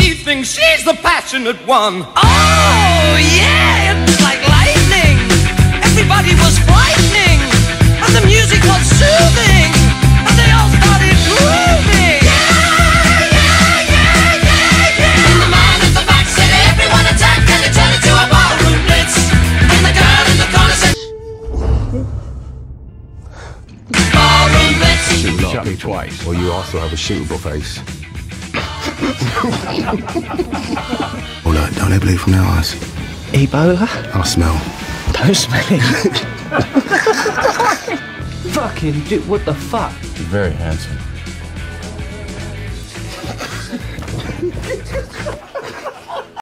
he thinks she's the passionate one. Oh, yeah, it was like lightning. Everybody was frightening, and the music was soothing, and they all started grooving. And the man at the back said, everyone attack, and it turned into a ballroom blitz. And the girl in the corner said, ballroom blitz. Shot me twice, or you also have a shootable face. Oh look, don't they bleed from their eyes? Ebola? I smell. Don't smell it. Fucking dude, what the fuck? You're very handsome.